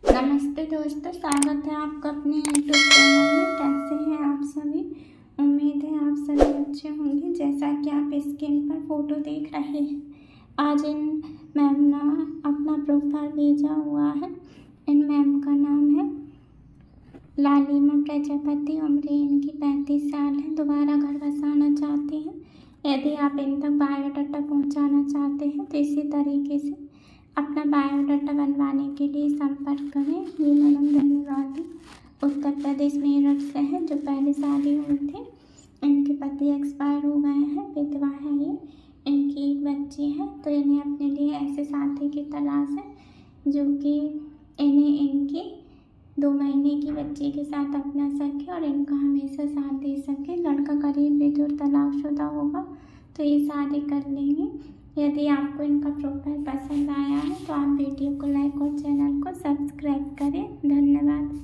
नमस्ते दोस्तों, स्वागत है आपका अपने यूट्यूब चैनल में। कैसे हैं आप सभी? उम्मीद है आप सभी अच्छे होंगे। जैसा कि आप स्क्रीन पर फोटो देख रहे हैं, आज इन मैम ने अपना प्रोफाइल भेजा हुआ है। इन मैम का नाम है लालिमा प्रजापति। उम्र इनकी 35 साल है। दोबारा घर बसाना चाहती हैं। यदि आप इन तक बायोडाटा पहुंचाना चाहते हैं तो इसी तरीके से अपना बायोडाटा बनवाने के लिए संपर्क करें। ये मैडम धन्यवाद उत्तर प्रदेश मेरठ से है, जो पहले शादी हुई थी। इनके पति एक्सपायर हो गए हैं, विधवा है ये। इनकी एक बच्ची है, तो इन्हें अपने लिए ऐसे साथी की तलाश है जो कि इन्हें इनकी 2 महीने की बच्ची के साथ अपना सके और इनका हमेशा साथ दे सके। लड़का करीब विधुर तलाकशुदा होगा तो ये शादी कर लेंगे। यदि आपको इनका प्रोफाइल पसंद आया है तो आप वीडियो को लाइक और चैनल को सब्सक्राइब करें। धन्यवाद।